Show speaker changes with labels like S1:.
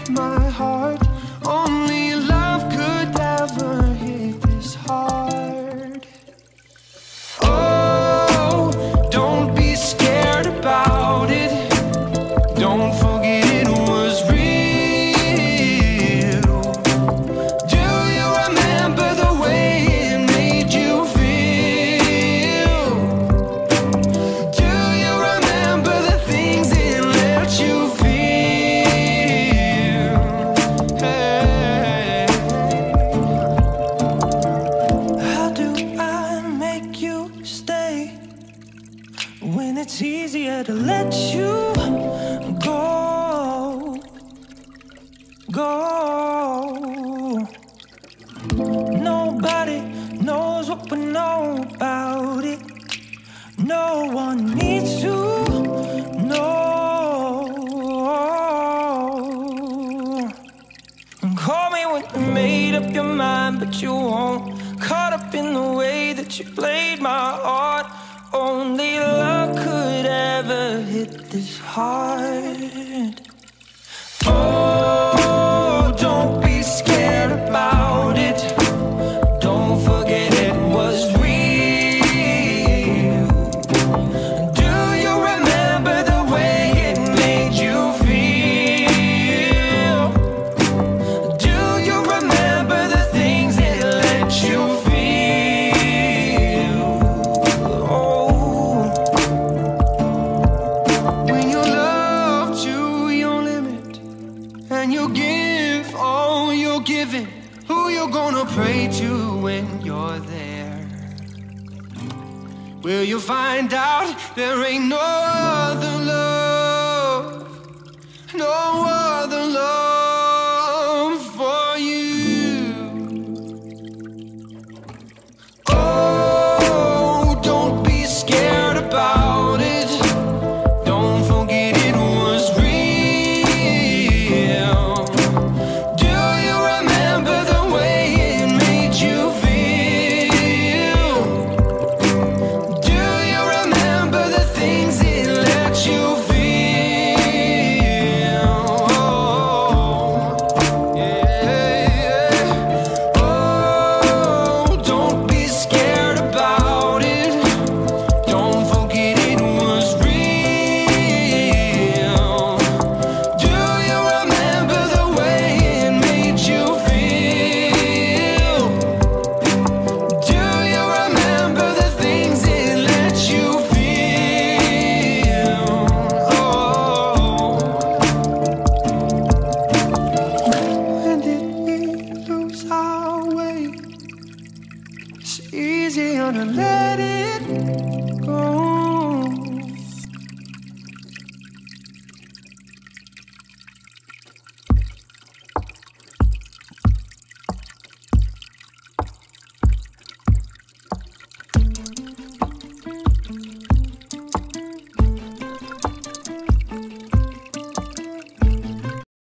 S1: hit my heart. Only love could ever hit this hard. Oh, don't be scared about it. Don't forget it was real. Do you remember the way it made you feel? Do you remember the things it let you feel? Hey. How do I make you stay when it's easier to let you go? Nobody knows what we know about it. No one needs to know. Call me when you made up your mind, but you won't. Caught up in the way that you played my heart. Only love could ever hit this hard. Oh, don't be scared about it. Don't forget it was real. Do you remember the way it made you feel? Do you remember the things it let you feel? Oh, when you love to your limit and you give all you're giving, who you gonna pray to when you're there? Will you find out there ain't no other love, no other love?